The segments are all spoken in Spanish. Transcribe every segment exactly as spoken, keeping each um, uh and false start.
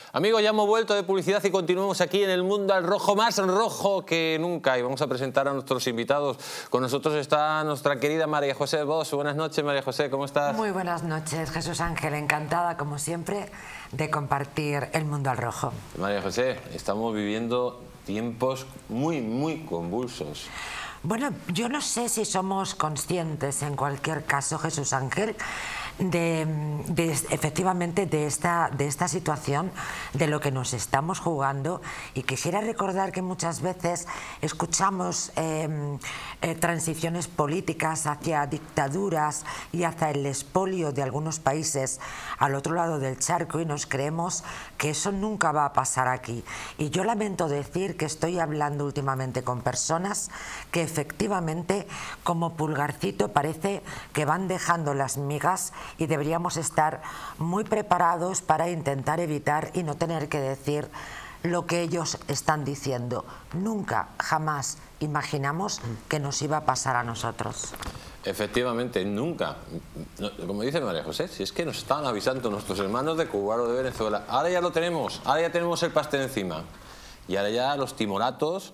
Amigos, ya hemos vuelto de publicidad y continuamos aquí en el mundo al rojo, más rojo que nunca. Y vamos a presentar a nuestros invitados. Con nosotros está nuestra querida María José Bosch. Buenas noches, María José, ¿cómo estás? Muy buenas noches, Jesús Ángel. Encantada, como siempre, de compartir el mundo al rojo. María José, estamos viviendo tiempos muy, muy convulsos. Bueno, yo no sé si somos conscientes, en cualquier caso, Jesús Ángel, de, de efectivamente de esta, de esta situación, de lo que nos estamos jugando, y quisiera recordar que muchas veces escuchamos eh, eh, transiciones políticas hacia dictaduras y hacia el expolio de algunos países al otro lado del charco y nos creemos que eso nunca va a pasar aquí. Y yo lamento decir que estoy hablando últimamente con personas que efectivamente, como Pulgarcito, parece que van dejando las migas y deberíamos estar muy preparados para intentar evitar y no tener que decir lo que ellos están diciendo. Nunca, jamás imaginamos que nos iba a pasar a nosotros. Efectivamente, nunca. Como dice María José, si es que nos estaban avisando nuestros hermanos de Cuba o de Venezuela, ahora ya lo tenemos, ahora ya tenemos el pastel encima. Y ahora ya los timoratos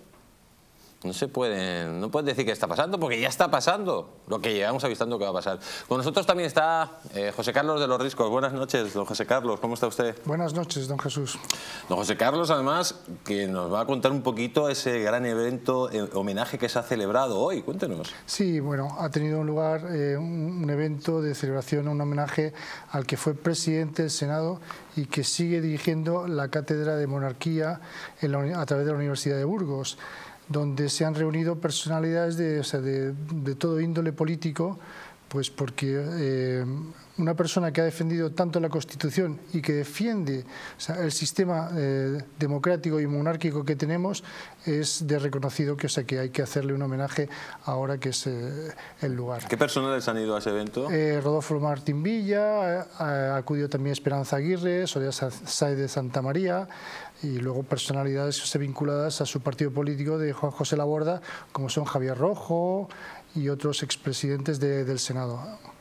no se pueden, no puedes decir que está pasando, porque ya está pasando lo que llevamos avisando que va a pasar. Con nosotros también está eh, José Carlos de los Riscos. Buenas noches, don José Carlos, ¿cómo está usted? Buenas noches, don Jesús. Don José Carlos, además, que nos va a contar un poquito ese gran evento, eh, homenaje que se ha celebrado hoy. Cuéntenos. Sí, bueno, ha tenido lugar eh, un, un evento de celebración, un homenaje al que fue presidente del Senado y que sigue dirigiendo la Cátedra de Monarquía en la, a través de la Universidad de Burgos, donde se han reunido personalidades de, o sea, de, de todo índole político, pues porque eh, una persona que ha defendido tanto la Constitución y que defiende, o sea, el sistema eh, democrático y monárquico que tenemos, es de reconocido que, o sea, que hay que hacerle un homenaje ahora que es eh, el lugar. ¿Qué personas han ido a ese evento? Eh, Rodolfo Martín Villa, eh, acudió también Esperanza Aguirre, Soledad Sáez de Santa María, y luego personalidades o sea, vinculadas a su partido político de Juan José Laborda, como son Javier Rojo y otros expresidentes de, del Senado.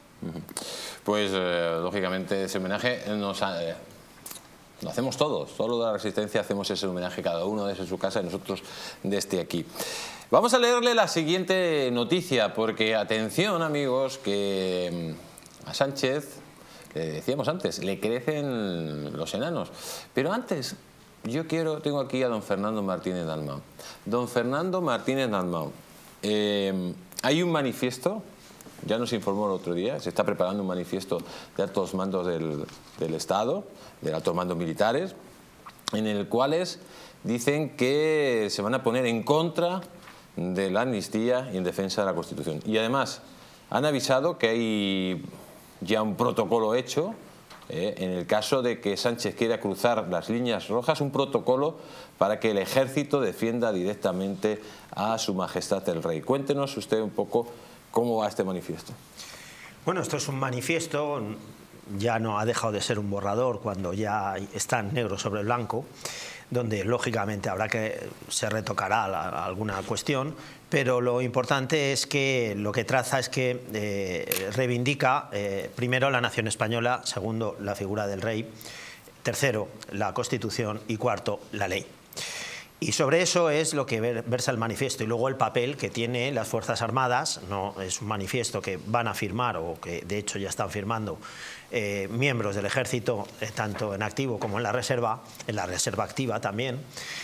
Pues, eh, lógicamente, ese homenaje nos ha, eh, lo hacemos todos, todos los de la Resistencia hacemos ese homenaje, cada uno desde su casa y nosotros desde aquí. Vamos a leerle la siguiente noticia, porque, atención, amigos, que a Sánchez, le decíamos antes, le crecen los enanos, pero antes... Yo quiero, tengo aquí a don Fernando Martínez Dalmau. Don Fernando Martínez Dalmau, eh, hay un manifiesto, ya nos informó el otro día, se está preparando un manifiesto de altos mandos del, del Estado, de altos mandos militares, en el cuales dicen que se van a poner en contra de la amnistía y en defensa de la Constitución. Y además han avisado que hay ya un protocolo hecho, Eh, en el caso de que Sánchez quiera cruzar las líneas rojas, un protocolo para que el ejército defienda directamente a su majestad el rey. Cuéntenos usted un poco cómo va este manifiesto. Bueno, esto es un manifiesto, ya no ha dejado de ser un borrador cuando ya está negro sobre blanco, donde lógicamente habrá que se retocará la, alguna cuestión, pero lo importante es que lo que traza es que eh, reivindica eh, primero la nación española, segundo la figura del rey, tercero la Constitución y cuarto la ley. Y sobre eso es lo que versa el manifiesto, y luego el papel que tiene las Fuerzas Armadas. No es un manifiesto que van a firmar, o que de hecho ya están firmando eh, miembros del ejército, eh, tanto en activo como en la reserva, en la reserva activa también.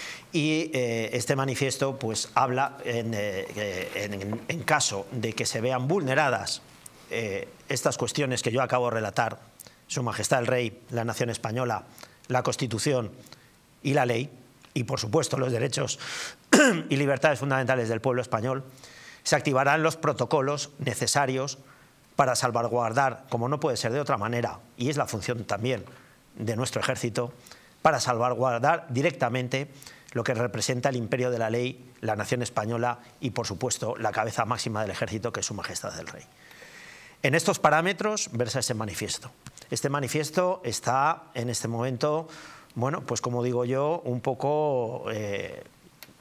Y eh, este manifiesto pues habla en, eh, en, en caso de que se vean vulneradas eh, estas cuestiones que yo acabo de relatar, Su Majestad el Rey, la nación española, la Constitución y la ley, y por supuesto los derechos y libertades fundamentales del pueblo español, se activarán los protocolos necesarios para salvaguardar, como no puede ser de otra manera, y es la función también de nuestro ejército, para salvaguardar directamente lo que representa el imperio de la ley, la nación española y, por supuesto, la cabeza máxima del ejército, que es Su Majestad el Rey. En estos parámetros versa ese manifiesto. Este manifiesto está en este momento, bueno, pues como digo yo, un poco eh,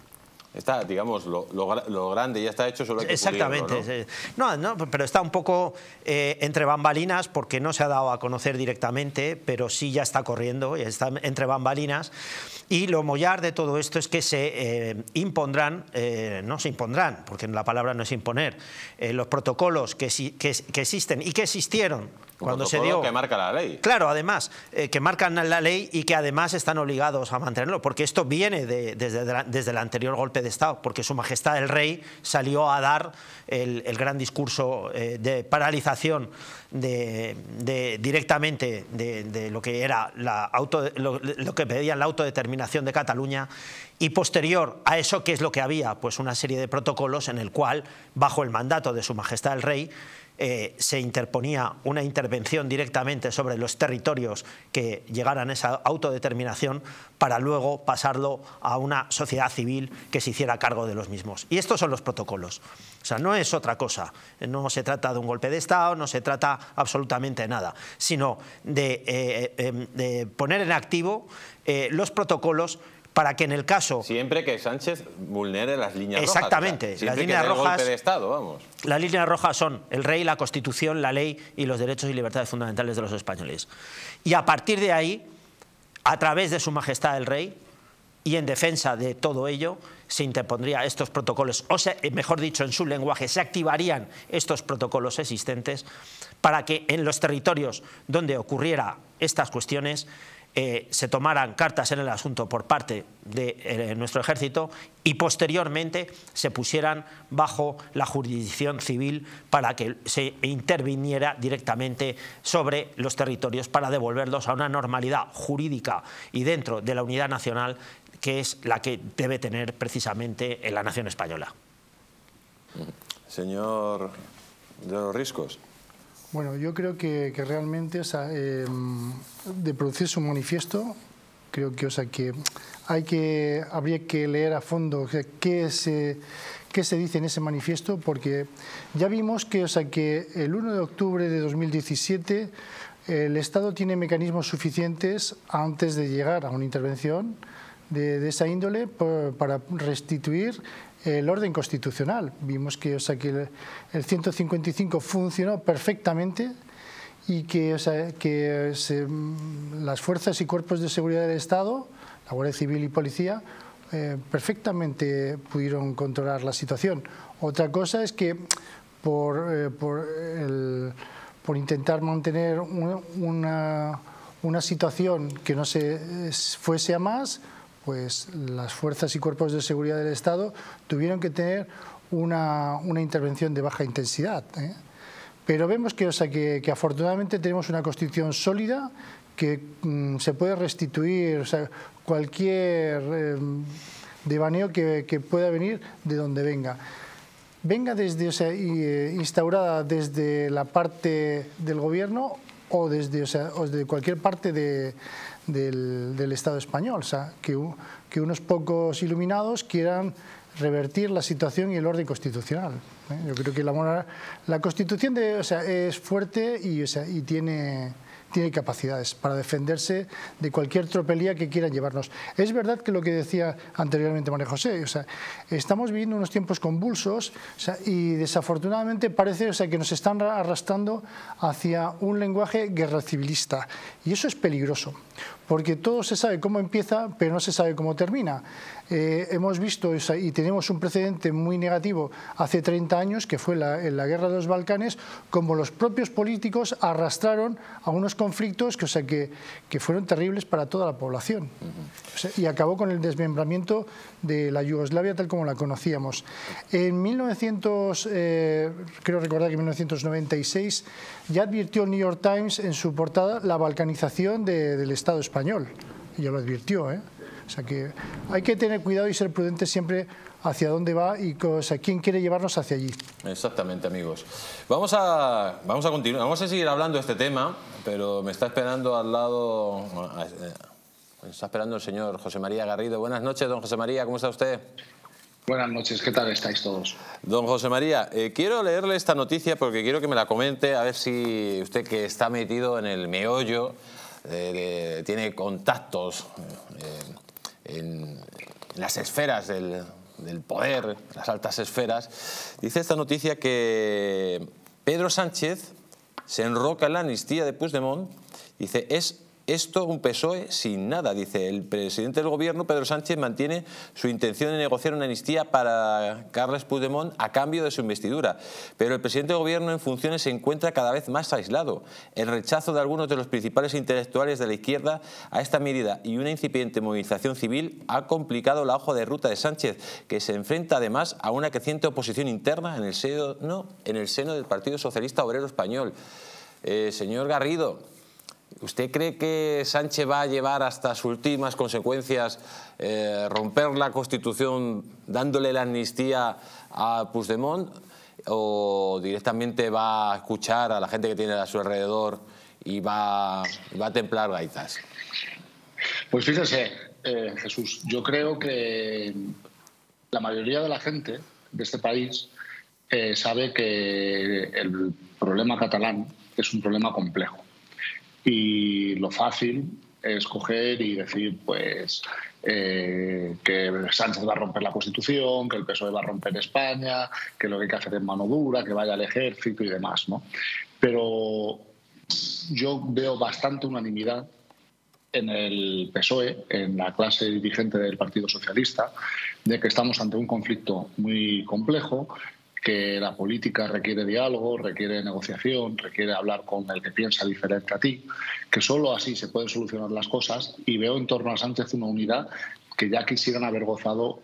Está, digamos, lo, lo, lo grande ya está hecho, solo hay que Exactamente. pulirlo, ¿no? No, no, pero está un poco eh, entre bambalinas, porque no se ha dado a conocer directamente, pero sí ya está corriendo, ya está entre bambalinas. Y lo mollar de todo esto es que se eh, impondrán, eh, no se impondrán, porque la palabra no es imponer, eh, los protocolos que, que, que existen y que existieron cuando se dio, que marca la ley. Claro, además, eh, que marcan la ley y que además están obligados a mantenerlo, porque esto viene de, desde, de la, desde el anterior golpe de Estado, porque Su Majestad el Rey salió a dar el, el gran discurso eh, de paralización de, de, directamente de, de lo que era la auto, lo, lo que pedían la autodeterminación de Cataluña, y posterior a eso, ¿qué es lo que había? Pues una serie de protocolos en el cual, bajo el mandato de Su Majestad el Rey, Eh, se interponía una intervención directamente sobre los territorios que llegaran a esa autodeterminación para luego pasarlo a una sociedad civil que se hiciera cargo de los mismos. Y estos son los protocolos. O sea, no es otra cosa. No se trata de un golpe de Estado, no se trata absolutamente de nada, sino de, eh, eh, de poner en activo eh, los protocolos para que en el caso... Siempre que Sánchez vulnere las líneas rojas. Exactamente. O sea, las siempre líneas que dé el rojas, golpe de Estado, vamos. Las líneas rojas son el rey, la Constitución, la ley y los derechos y libertades fundamentales de los españoles. Y a partir de ahí, a través de Su Majestad el Rey y en defensa de todo ello, se interpondrían estos protocolos, o sea, mejor dicho, en su lenguaje, se activarían estos protocolos existentes para que en los territorios donde ocurriera estas cuestiones Eh, se tomaran cartas en el asunto por parte de eh, nuestro ejército y posteriormente se pusieran bajo la jurisdicción civil para que se interviniera directamente sobre los territorios para devolverlos a una normalidad jurídica y dentro de la unidad nacional, que es la que debe tener precisamente en la nación española. Señor de los Riscos. Bueno, yo creo que, que realmente, o sea, eh, de producirse un manifiesto, creo que, o sea, que, hay que habría que leer a fondo, o sea, qué se, qué se dice en ese manifiesto, porque ya vimos que, o sea, que el uno de octubre de dos mil diecisiete el Estado tiene mecanismos suficientes antes de llegar a una intervención de, de esa índole para restituir el orden constitucional. Vimos que, o sea, que el, el ciento cincuenta y cinco funcionó perfectamente y que, o sea, que se, las fuerzas y cuerpos de seguridad del Estado, la Guardia Civil y Policía, eh, perfectamente pudieron controlar la situación. Otra cosa es que por, eh, por, el, por intentar mantener una, una, una situación que no se fuese a más, pues las fuerzas y cuerpos de seguridad del Estado tuvieron que tener una, una intervención de baja intensidad, ¿eh? Pero vemos que, o sea, que, que afortunadamente tenemos una Constitución sólida que mmm, se puede restituir, o sea, cualquier eh, devaneo que, que pueda venir de donde venga. Venga desde, o sea, instaurada desde la parte del gobierno o desde, o sea, o desde cualquier parte de, del, del Estado español, o sea, que, que unos pocos iluminados quieran revertir la situación y el orden constitucional, ¿eh? Yo creo que la, la Constitución de, o sea, es fuerte y, o sea, y tiene, tiene capacidades para defenderse de cualquier tropelía que quieran llevarnos. Es verdad que lo que decía anteriormente María José, o sea, estamos viviendo unos tiempos convulsos, o sea, y desafortunadamente parece, o sea, que nos están arrastrando hacia un lenguaje guerra civilista, y eso es peligroso, porque todo se sabe cómo empieza, pero no se sabe cómo termina. Eh, hemos visto, o sea, y tenemos un precedente muy negativo hace treinta años, que fue la, en la guerra de los Balcanes, como los propios políticos arrastraron a unos conflictos que, o sea, que, que fueron terribles para toda la población. O sea, y acabó con el desmembramiento de la Yugoslavia tal como la conocíamos. En mil novecientos, eh, creo recordar que en mil novecientos noventa y seis ya advirtió el New York Times en su portada la balcanización de, del Estado español. Y ya lo advirtió, ¿eh? O sea que hay que tener cuidado y ser prudentes siempre hacia dónde va y, o sea, quién quiere llevarnos hacia allí. Exactamente, amigos. Vamos a, vamos a continuar, vamos a seguir hablando de este tema, pero me está esperando al lado, me está esperando el señor José María Garrido. Buenas noches, don José María, ¿cómo está usted? Buenas noches, ¿qué tal estáis todos? Don José María, eh, quiero leerle esta noticia porque quiero que me la comente, a ver si usted, que está metido en el meollo, eh, de, tiene contactos eh, en las esferas del, del poder, las altas esferas, dice esta noticia que Pedro Sánchez se enroca en la amnistía de Puigdemont. Dice, es esto un P S O E sin nada. Dice, el presidente del gobierno, Pedro Sánchez, mantiene su intención de negociar una amnistía para Carles Puigdemont a cambio de su investidura. Pero el presidente del gobierno en funciones se encuentra cada vez más aislado. El rechazo de algunos de los principales intelectuales de la izquierda a esta medida y una incipiente movilización civil ha complicado la hoja de ruta de Sánchez, que se enfrenta además a una creciente oposición interna en el seno, no, en el seno del Partido Socialista Obrero Español. Eh, señor Garrido, ¿usted cree que Sánchez va a llevar hasta sus últimas consecuencias eh, romper la Constitución dándole la amnistía a Puigdemont, o directamente va a escuchar a la gente que tiene a su alrededor y va, va a templar gaitas? Pues fíjese, eh, Jesús, yo creo que la mayoría de la gente de este país eh, sabe que el problema catalán es un problema complejo. Y lo fácil es coger y decir pues eh, que Sánchez va a romper la Constitución, que el P S O E va a romper España, que lo que hay que hacer es mano dura, que vaya al ejército y demás, ¿no? Pero yo veo bastante unanimidad en el P S O E, en la clase dirigente del Partido Socialista, de que estamos ante un conflicto muy complejo, que la política requiere diálogo, requiere negociación, requiere hablar con el que piensa diferente a ti, que solo así se pueden solucionar las cosas, y veo en torno a Sánchez una unidad que ya quisieran haber gozado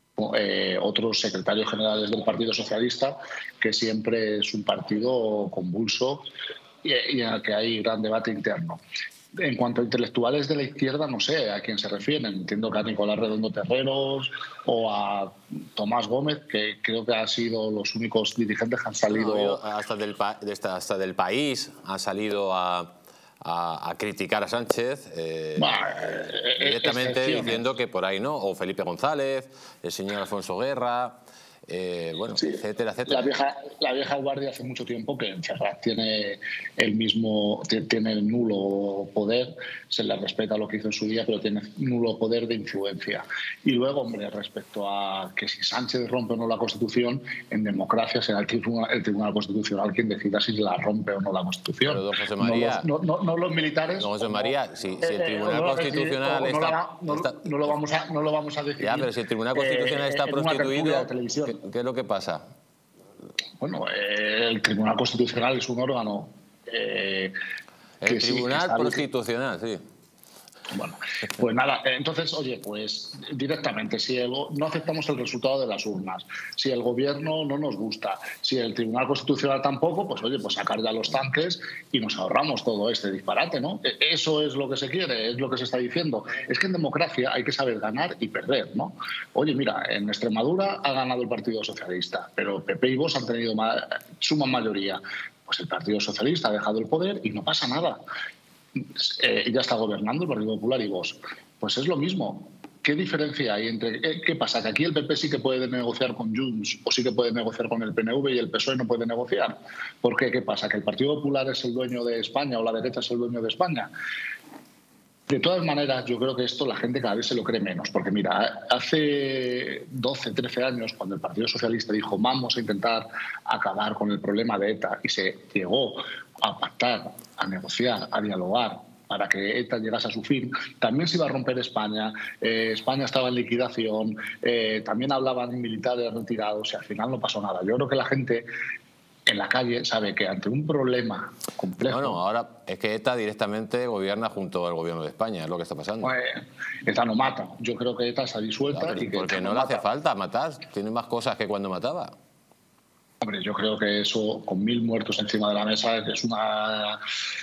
eh, otros secretarios generales del Partido Socialista, que siempre es un partido convulso y, y en el que hay gran debate interno. En cuanto a intelectuales de la izquierda, no sé a quién se refieren. Entiendo que a Nicolás Redondo Terreros o a Tomás Gómez, que creo que han sido los únicos dirigentes que han salido... No, hasta, del pa hasta del País ha salido a, a, a criticar a Sánchez, eh, bah, eh, directamente diciendo que por ahí no. O Felipe González, el señor Alfonso Guerra... Eh, bueno, sí, etcétera, etcétera. La vieja, la vieja guardia hace mucho tiempo que en Ferraz tiene el mismo, tiene el nulo poder, se le respeta lo que hizo en su día, pero tiene nulo poder de influencia. Y luego, hombre, respecto a que si Sánchez rompe o no la Constitución, en democracia será el Tribunal, el Tribunal Constitucional quien decida si la rompe o no la Constitución. Pero, don José María, no, los, no, no, no los militares. Don José María, si, si el Tribunal eh, no Constitucional no, está, no, está... No lo vamos a, no lo vamos a decidir. Ya, pero si el Tribunal Constitucional eh, está prostituido... ¿Qué, ¿Qué es lo que pasa? Bueno, eh, el Tribunal Constitucional es un órgano... Eh, el Tribunal sí, Constitucional, sí. Bueno, pues nada, entonces, oye, pues directamente, si el, no aceptamos el resultado de las urnas, si el gobierno no nos gusta, si el Tribunal Constitucional tampoco, pues oye, pues sacar ya los tanques y nos ahorramos todo este disparate, ¿no? Eso es lo que se quiere, es lo que se está diciendo. Es que en democracia hay que saber ganar y perder, ¿no? Oye, mira, en Extremadura ha ganado el Partido Socialista, pero P P y Vox han tenido ma- suma mayoría. Pues el Partido Socialista ha dejado el poder y no pasa nada. Eh, ya está gobernando el Partido Popular y Vox. Pues es lo mismo. ¿Qué diferencia hay entre... Eh, ¿Qué pasa? ¿Que aquí el P P sí que puede negociar con Junts o sí que puede negociar con el P N V y el P S O E no puede negociar? ¿Por qué? ¿Qué pasa? ¿Que el Partido Popular es el dueño de España o la derecha es el dueño de España? De todas maneras, yo creo que esto la gente cada vez se lo cree menos, porque mira, hace doce, trece años, cuando el Partido Socialista dijo vamos a intentar acabar con el problema de ETA y se llegó a pactar, a negociar, a dialogar para que ETA llegase a su fin, también se iba a romper España, eh, España estaba en liquidación, eh, también hablaban militares retirados y al final no pasó nada. Yo creo que la gente en la calle sabe que ante un problema complejo... Bueno, ahora es que ETA directamente gobierna junto al gobierno de España, es lo que está pasando. Pues, ETA no mata. Yo creo que ETA está disuelta. Claro, y que porque no, no le mata. hace falta matar, tiene más cosas que cuando mataba. Hombre, yo creo que eso, con mil muertos encima de la mesa, es una...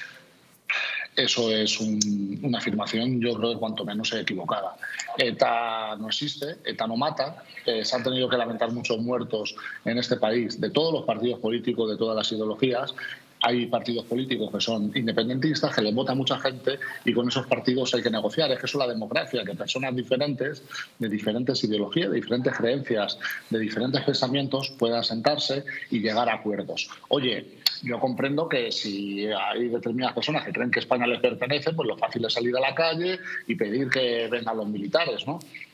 Eso es un, una afirmación, yo creo que cuanto menos equivocada. ETA no existe, ETA no mata. Eh, se han tenido que lamentar muchos muertos en este país de todos los partidos políticos, de todas las ideologías. Hay partidos políticos que son independentistas, que les vota mucha gente y con esos partidos hay que negociar. Es que eso es la democracia, que personas diferentes, de diferentes ideologías, de diferentes creencias, de diferentes pensamientos puedan sentarse y llegar a acuerdos. Oye, yo comprendo que si hay determinadas personas que creen que España les pertenece, pues lo fácil es salir a la calle y pedir que vengan los militares, ¿no?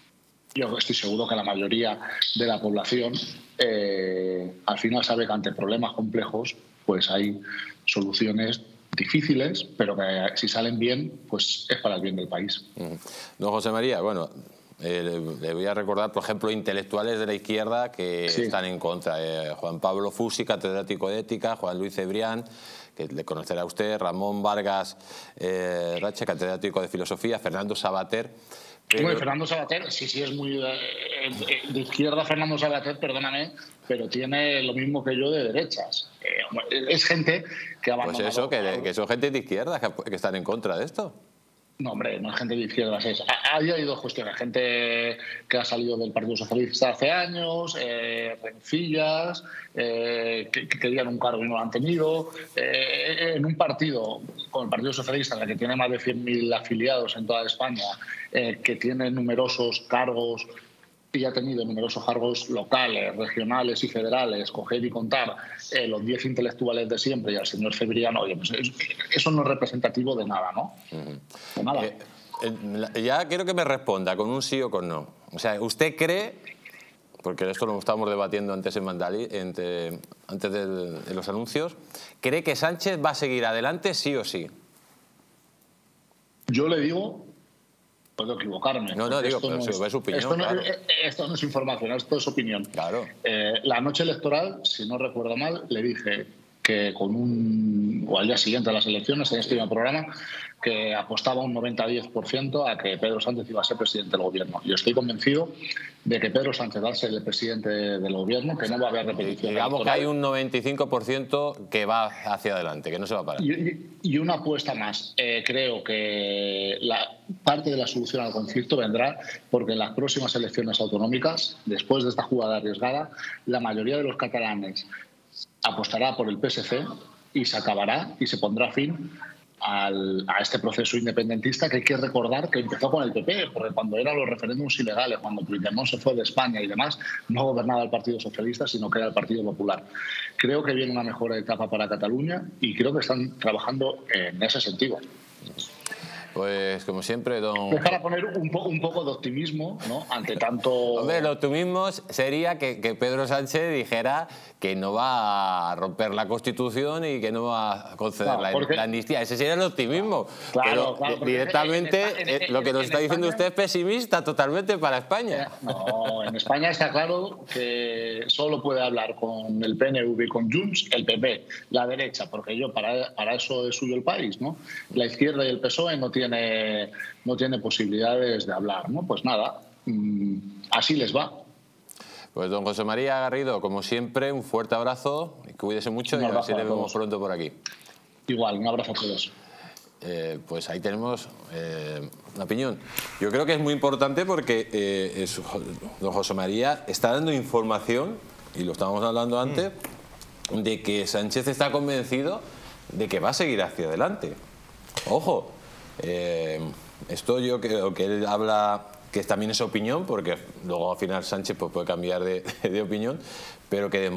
yo estoy seguro que la mayoría de la población eh, al final sabe que ante problemas complejos pues hay soluciones difíciles, pero que si salen bien, pues es para el bien del país. Don José María, bueno, eh, le voy a recordar, por ejemplo, intelectuales de la izquierda que sí están en contra. Eh, Juan Pablo Fusi, catedrático de Ética, Juan Luis Cebrián, que le conocerá usted, Ramón Vargas eh, Rache, catedrático de Filosofía, Fernando Savater. Pero... Bueno, Fernando Savater, sí, sí, es muy de, de izquierda Fernando Savater, perdóname, pero tiene lo mismo que yo de derechas. Eh, es gente que ha abandonado... Pues eso, que, que son gente de izquierda que, que están en contra de esto. No, hombre, no es gente de izquierdas. Es. Ahí hay dos cuestiones. Gente que ha salido del Partido Socialista hace años, eh, rencillas, eh, que, que querían un cargo y no lo han tenido. Eh, en un partido, como el Partido Socialista, en el que tiene más de cien mil afiliados en toda España, eh, que tiene numerosos cargos y ha tenido numerosos cargos locales, regionales y federales, coger y contar eh, los diez intelectuales de siempre y al señor Cebrián, oye, pues eso no es representativo de nada, ¿no? De nada. Eh, eh, ya quiero que me responda con un sí o con no. O sea, ¿usted cree, porque esto lo estábamos debatiendo antes en Mandalí, entre, antes de, de los anuncios, ¿cree que Sánchez va a seguir adelante sí o sí? Yo le digo... Puedo equivocarme. No, no, digo, esto pero no si es, es su opinión, esto, no, claro. esto no es información, esto es opinión. Claro. Eh, la noche electoral, si no recuerdo mal, le dije que con un... o al día siguiente a las elecciones, en este mismo programa, que apostaba un noventa a diez por ciento a que Pedro Sánchez iba a ser presidente del gobierno. Yo estoy convencido de que Pedro Sánchez va a ser el presidente del gobierno, que no va a haber repetición. Digamos que hay un noventa y cinco por ciento que va hacia adelante, que no se va a parar. Y, y una apuesta más. Eh, creo que la parte de la solución al conflicto vendrá porque en las próximas elecciones autonómicas, después de esta jugada arriesgada, la mayoría de los catalanes apostará por el P S C y se acabará y se pondrá fin al, a este proceso independentista, que hay que recordar que empezó con el P P, porque cuando eran los referéndums ilegales, cuando Puigdemont se fue de España y demás, no gobernaba el Partido Socialista, sino que era el Partido Popular. Creo que viene una mejor etapa para Cataluña y creo que están trabajando en ese sentido. Pues, como siempre, don... Es para poner un, po un poco de optimismo, ¿no?, ante tanto... Hombre, el optimismo sería que, que Pedro Sánchez dijera que no va a romper la Constitución y que no va a conceder no, la, porque... la amnistía. Ese sería el optimismo. Claro, Pero claro, directamente en, en, en, lo que nos en está diciendo España... usted es pesimista totalmente para España. No, en España está claro que solo puede hablar con el P N V y con Junts el P P, la derecha, porque yo para, para eso es suyo el país, ¿no? La izquierda y el P S O E no tienen Tiene, no tiene posibilidades de hablar, ¿no? Pues nada, mmm, así les va. Pues don José María Garrido, como siempre, un fuerte abrazo, y cuídese mucho y a ver si le vemos pronto por aquí. Igual, un abrazo a todos. Eh, pues ahí tenemos eh, una opinión. Yo creo que es muy importante porque eh, es, don José María está dando información, y lo estábamos hablando antes, mm. de que Sánchez está convencido de que va a seguir hacia adelante. Ojo. Eh, esto yo creo que él habla, que también es opinión, porque luego al final Sánchez pues, puede cambiar de, de opinión, pero que de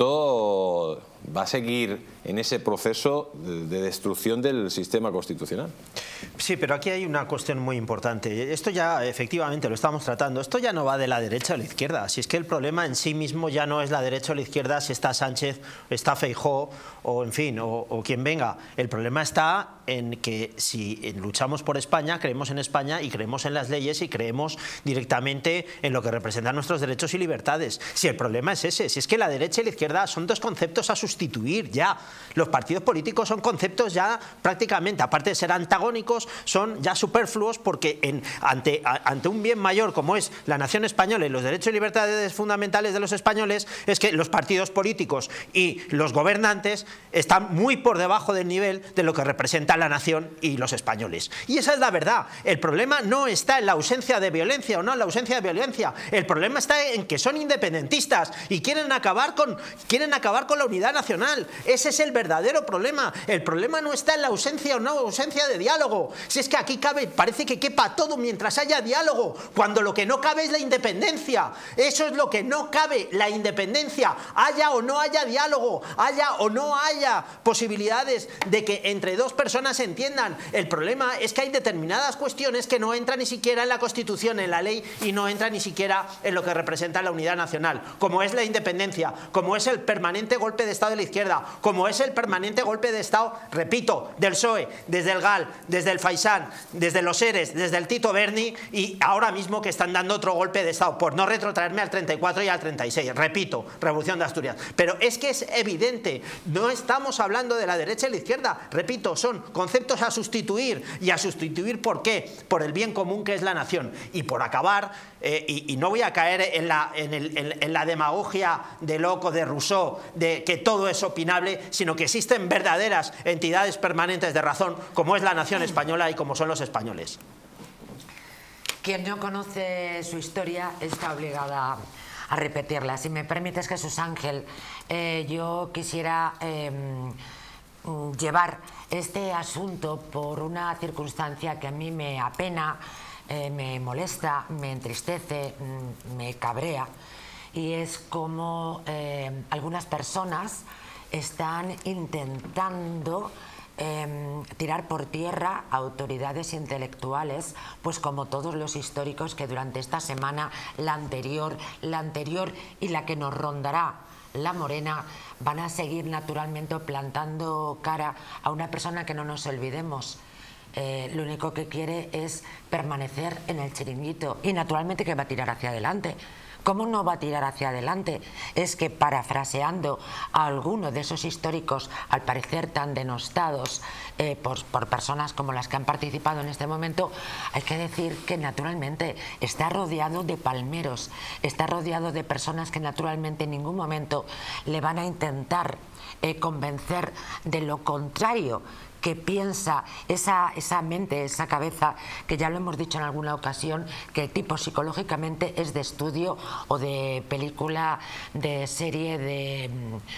momento va a seguir en ese proceso de, de destrucción del sistema constitucional. Sí, pero aquí hay una cuestión muy importante. Esto ya efectivamente lo estamos tratando. Esto ya no va de la derecha o la izquierda. Si es que el problema en sí mismo ya no es la derecha o la izquierda, si está Sánchez, está Feijóo o en fin, o, o quien venga. El problema está en que si luchamos por España, creemos en España y creemos en las leyes y creemos directamente en lo que representan nuestros derechos y libertades. Si el problema es ese, si es que la derecha y la izquierda son dos conceptos a sustituir ya. Los partidos políticos son conceptos ya prácticamente, aparte de ser antagónicos, son ya superfluos porque en, ante, a, ante un bien mayor como es la nación española y los derechos y libertades fundamentales de los españoles, es que los partidos políticos y los gobernantes están muy por debajo del nivel de lo que representa la nación y los españoles. Y esa es la verdad. El problema no está en la ausencia de violencia o no en la ausencia de violencia. El problema está en que son independentistas y quieren acabar con, quieren acabar con la unidad nacional. Ese es el verdadero problema. El problema no está en la ausencia o no ausencia de diálogo. Si es que aquí cabe, parece que quepa todo mientras haya diálogo, cuando lo que no cabe es la independencia. Eso es lo que no cabe, la independencia. Haya o no haya diálogo, haya o no haya posibilidades de que entre dos personas se entiendan. El problema es que hay determinadas cuestiones que no entran ni siquiera en la Constitución, en la ley, y no entran ni siquiera en lo que representa la unidad nacional, como es la independencia, como es el permanente golpe de Estado de la izquierda, como es el permanente golpe de Estado, repito, del P S O E, desde el G A L, desde el Faisán, desde los ERES, desde el Tito Berni, y ahora mismo que están dando otro golpe de Estado, por no retrotraerme al treinta y cuatro y al treinta y seis, repito, Revolución de Asturias. Pero es que es evidente, no estamos hablando de la derecha y la izquierda, repito, son conceptos a sustituir. ¿Y a sustituir por qué? Por el bien común que es la nación. Y por acabar, eh, y, y no voy a caer en la, en, el, en, en la demagogia de Locke, de Rousseau, de que todo es opinable, sino que existen verdaderas entidades permanentes de razón, como es la nación española y como son los españoles. Quien no conoce su historia está obligada a repetirla. Si me permites, Jesús Ángel, eh, yo quisiera eh, llevar este asunto por una circunstancia que a mí me apena, eh, me molesta, me entristece, me cabrea, y es como eh, algunas personas están intentando Eh, tirar por tierra a autoridades intelectuales, pues como todos los históricos que durante esta semana, la anterior, la anterior y la que nos rondará, la morena, van a seguir naturalmente plantando cara a una persona que, no nos olvidemos, eh, lo único que quiere es permanecer en el chiringuito, y naturalmente que va a tirar hacia adelante. ¿Cómo no va a tirar hacia adelante? Es que, parafraseando a alguno de esos históricos, al parecer tan denostados eh, por, por personas como las que han participado en este momento, hay que decir que naturalmente está rodeado de palmeros, está rodeado de personas que naturalmente en ningún momento le van a intentar eh, convencer de lo contrario que piensa esa, esa mente, esa cabeza, que ya lo hemos dicho en alguna ocasión, que el tipo psicológicamente es de estudio o de película, de serie, de,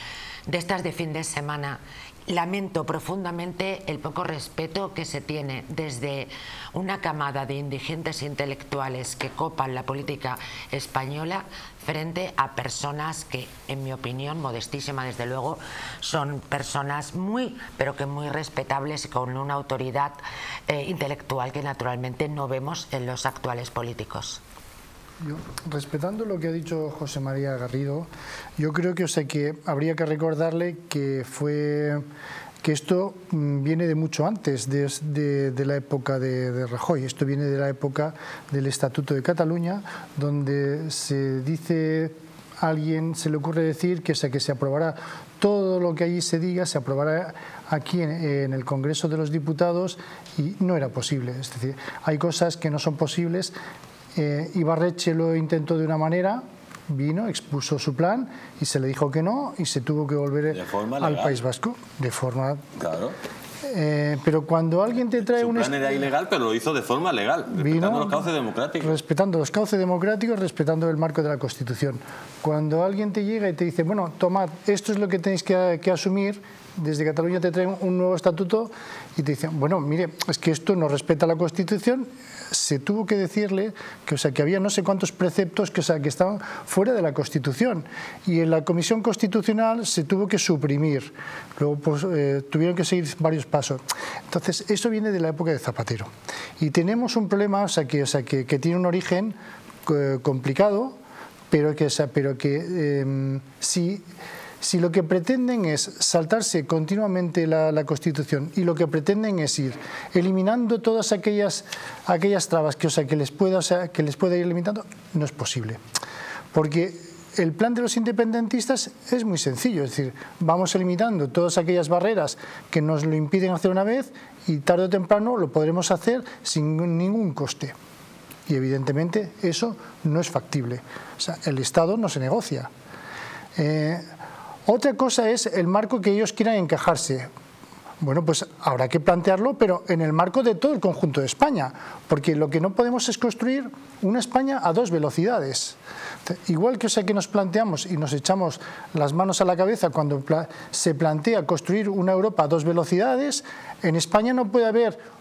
de estas de fin de semana. Lamento profundamente el poco respeto que se tiene desde una camada de indigentes intelectuales que copan la política española frente a personas que, en mi opinión, modestísima desde luego, son personas muy, pero que muy respetables y con una autoridad eh, intelectual que naturalmente no vemos en los actuales políticos. Yo, respetando lo que ha dicho José María Garrido, yo creo que, o sea, que habría que recordarle que fue que esto viene de mucho antes, de, de, de la época de, de Rajoy. Esto viene de la época del Estatuto de Cataluña, donde se dice, a alguien se le ocurre decir que, o sea, que se aprobará todo lo que allí se diga, se aprobará aquí en, en el Congreso de los Diputados, y no era posible. Es decir, hay cosas que no son posibles. Eh, Ibarretxe lo intentó de una manera, vino, expuso su plan y se le dijo que no, y se tuvo que volver al País Vasco de forma... Claro. Eh, pero cuando alguien te trae un... Su plan un era ilegal, pero lo hizo de forma legal, respetando vino, los cauces democráticos. Respetando los cauces democráticos, respetando el marco de la Constitución. Cuando alguien te llega y te dice, bueno, tomad, esto es lo que tenéis que, que asumir, desde Cataluña te traen un nuevo estatuto, y te dicen, bueno, mire, es que esto no respeta la Constitución, se tuvo que decirle que, o sea, que había no sé cuántos preceptos que, o sea, que estaban fuera de la Constitución, y en la Comisión Constitucional se tuvo que suprimir. Luego pues, eh, tuvieron que seguir varios pasos. Entonces, eso viene de la época de Zapatero. Y tenemos un problema, o sea, que, o sea, que, que tiene un origen eh, complicado, pero que, o sea, pero que eh, si... Si lo que pretenden es saltarse continuamente la, la Constitución, y lo que pretenden es ir eliminando todas aquellas, aquellas trabas que, o sea, que, les pueda, o sea, que les pueda ir eliminando, no es posible. Porque el plan de los independentistas es muy sencillo, es decir, vamos eliminando todas aquellas barreras que nos lo impiden hacer una vez, y tarde o temprano lo podremos hacer sin ningún coste. Y evidentemente eso no es factible. O sea, el Estado no se negocia. Eh, Otra cosa es el marco que ellos quieran encajarse. Bueno, pues habrá que plantearlo, pero en el marco de todo el conjunto de España, porque lo que no podemos es construir una España a dos velocidades. Igual que, o sea, que nos planteamos y nos echamos las manos a la cabeza cuando se plantea construir una Europa a dos velocidades, en España no puede haber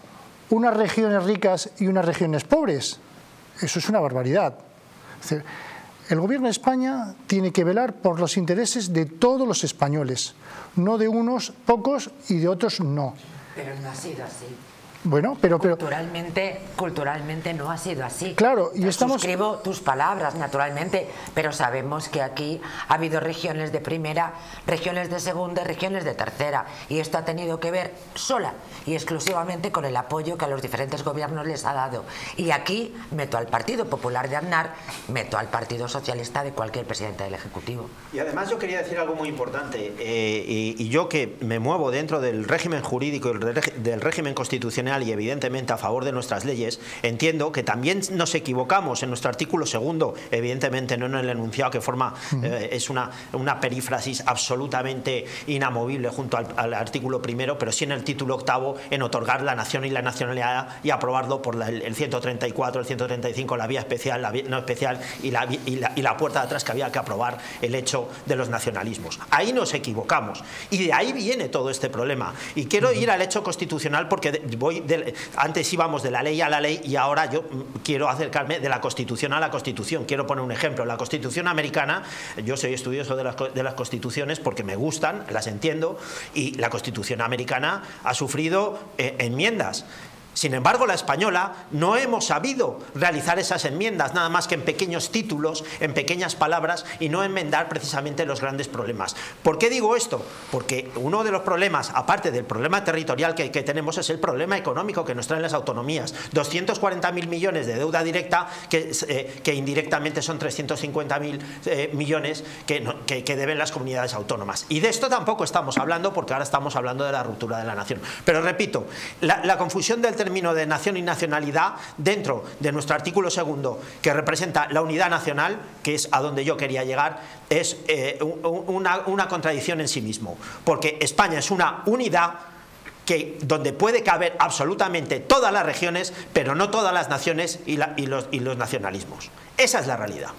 unas regiones ricas y unas regiones pobres. Eso es una barbaridad. Es decir, el gobierno de España tiene que velar por los intereses de todos los españoles, no de unos pocos y de otros no. Pero no ha sido así. Bueno, pero, pero culturalmente, culturalmente no ha sido así. Claro, y estamos... Suscribo tus palabras, naturalmente, pero sabemos que aquí ha habido regiones de primera, regiones de segunda y regiones de tercera, y esto ha tenido que ver sola y exclusivamente con el apoyo que a los diferentes gobiernos les ha dado. Y aquí meto al Partido Popular de Aznar, meto al Partido Socialista de cualquier presidente del Ejecutivo. Y además yo quería decir algo muy importante, eh, y, y yo que me muevo dentro del régimen jurídico y del régimen constitucional y evidentemente a favor de nuestras leyes, entiendo que también nos equivocamos en nuestro artículo segundo, evidentemente no en el enunciado que forma, eh, es una, una perífrasis absolutamente inamovible junto al, al artículo primero, pero sí en el título octavo en otorgar la nación y la nacionalidad y aprobarlo por la, el, el ciento treinta y cuatro, el ciento treinta y cinco, la vía especial, la vía no especial y la, y, la, y la puerta de atrás que había que aprobar el hecho de los nacionalismos. Ahí nos equivocamos y de ahí viene todo este problema. Y quiero ir al hecho constitucional porque voy De, antes íbamos de la ley a la ley y ahora yo quiero acercarme de la Constitución a la Constitución. Quiero poner un ejemplo. La Constitución americana, yo soy estudioso de las, de las constituciones porque me gustan, las entiendo, y la Constitución americana ha sufrido eh, enmiendas. Sin embargo, la española no hemos sabido realizar esas enmiendas, nada más que en pequeños títulos, en pequeñas palabras, y no enmendar precisamente los grandes problemas. ¿Por qué digo esto? Porque uno de los problemas, aparte del problema territorial que, que tenemos, es el problema económico que nos traen las autonomías. doscientos cuarenta mil millones de deuda directa, que, eh, que indirectamente son trescientos cincuenta mil eh, millones que, no, que, que deben las comunidades autónomas. Y de esto tampoco estamos hablando, porque ahora estamos hablando de la ruptura de la nación. Pero repito, la, la confusión del término de nación y nacionalidad dentro de nuestro artículo segundo, que representa la unidad nacional, que es a donde yo quería llegar, es eh, una, una contradicción en sí mismo, porque España es una unidad que, donde puede caber absolutamente todas las regiones, pero no todas las naciones y, la, y, los, y los nacionalismos. Esa es la realidad.